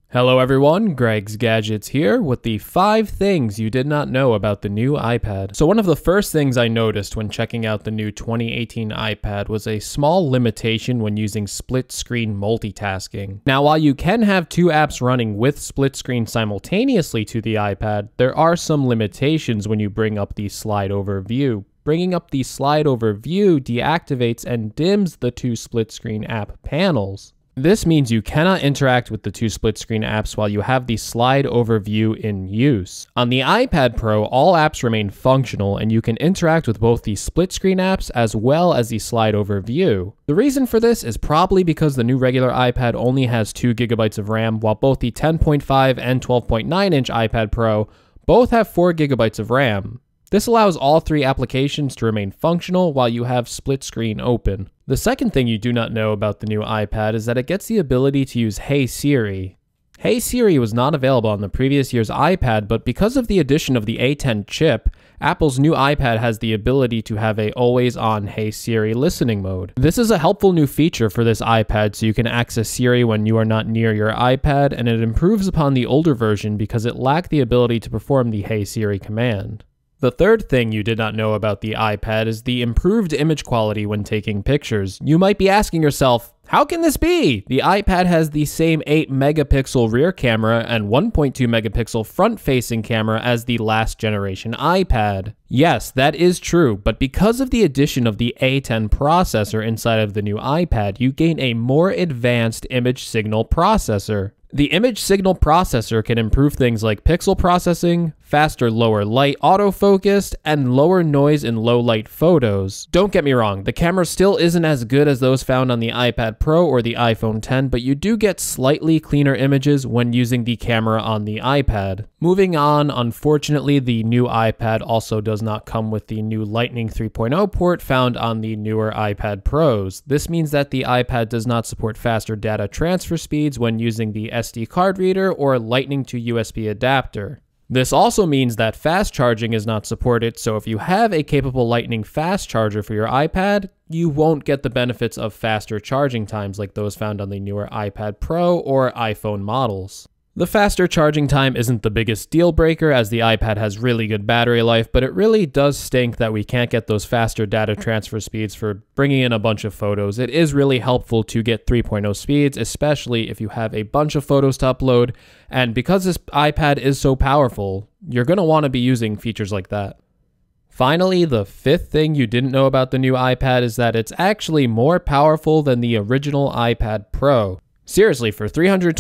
Hello everyone, Greg's Gadgets here with the 5 things you did not know about the new iPad. So one of the first things I noticed when checking out the new 2018 iPad was a small limitation when using split screen multitasking. Now while you can have 2 apps running with split screen simultaneously to the iPad, there are some limitations when you bring up the slide over view. Bringing up the slide over view deactivates and dims the 2 split screen app panels. This means you cannot interact with the 2 split screen apps while you have the slide over view in use. On the iPad Pro, all apps remain functional and you can interact with both the split screen apps as well as the slide over view. The reason for this is probably because the new regular iPad only has 2 GB of RAM, while both the 10.5 and 12.9-inch iPad Pro both have 4 GB of RAM. This allows all 3 applications to remain functional while you have split screen open. The second thing you do not know about the new iPad is that it gets the ability to use Hey Siri. Hey Siri was not available on the previous year's iPad, but because of the addition of the A10 chip, Apple's new iPad has the ability to have a always-on Hey Siri listening mode. This is a helpful new feature for this iPad so you can access Siri when you are not near your iPad, and it improves upon the older version because it lacked the ability to perform the Hey Siri command. The third thing you did not know about the iPad is the improved image quality when taking pictures. You might be asking yourself, how can this be? The iPad has the same 8 megapixel rear camera and 1.2 megapixel front-facing camera as the last generation iPad. Yes, that is true, but because of the addition of the A10 processor inside of the new iPad, you gain a more advanced image signal processor. The image signal processor can improve things like pixel processing, faster lower light autofocus, and lower noise in low light photos. Don't get me wrong, the camera still isn't as good as those found on the iPad Pro or the iPhone X, but you do get slightly cleaner images when using the camera on the iPad. Moving on, unfortunately, the new iPad also does not come with the new Lightning 3.0 port found on the newer iPad Pros. This means that the iPad does not support faster data transfer speeds when using the SD card reader or Lightning to USB adapter. This also means that fast charging is not supported, so if you have a capable Lightning fast charger for your iPad, you won't get the benefits of faster charging times like those found on the newer iPad Pro or iPhone models. The faster charging time isn't the biggest deal breaker as the iPad has really good battery life, but it really does stink that we can't get those faster data transfer speeds for bringing in a bunch of photos. It is really helpful to get 3.0 speeds, especially if you have a bunch of photos to upload, and because this iPad is so powerful, you're going to want to be using features like that. Finally, the 5th thing you didn't know about the new iPad is that it's actually more powerful than the original iPad Pro. Seriously, for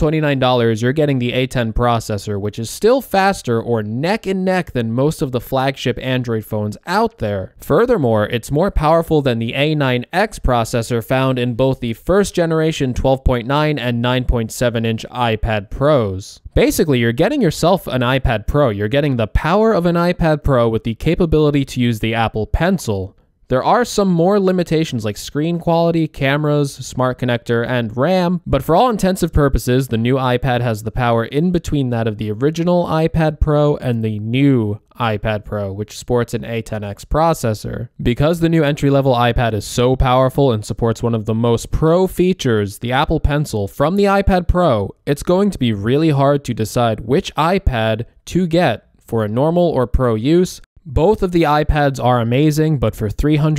$329, you're getting the A10 processor, which is still faster or neck and neck than most of the flagship Android phones out there. Furthermore, it's more powerful than the A9X processor found in both the first generation 12.9 and 9.7-inch iPad Pros. Basically, you're getting yourself an iPad Pro. You're getting the power of an iPad Pro with the capability to use the Apple Pencil. There are some more limitations like screen quality, cameras, smart connector, and RAM, but for all intensive purposes, the new iPad has the power in between that of the original iPad Pro and the new iPad Pro, which sports an A10X processor. Because the new entry-level iPad is so powerful and supports one of the most pro features, the Apple Pencil, from the iPad Pro, it's going to be really hard to decide which iPad to get for a normal or pro use. Both of the iPads are amazing, but for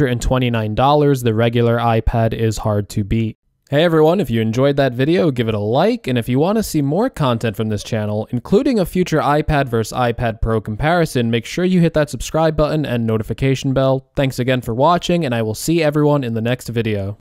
$329, the regular iPad is hard to beat. Hey everyone, if you enjoyed that video, give it a like, and if you want to see more content from this channel, including a future iPad vs iPad Pro comparison, make sure you hit that subscribe button and notification bell. Thanks again for watching, and I will see everyone in the next video.